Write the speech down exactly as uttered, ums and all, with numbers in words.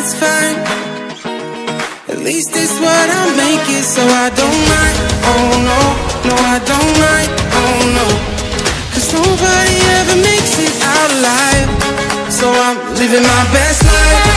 it's fine. At least it's what I make it, so I don't mind. Oh no, no I don't mind. Oh no, 'cause nobody ever makes it out alive. So I'm living my best life.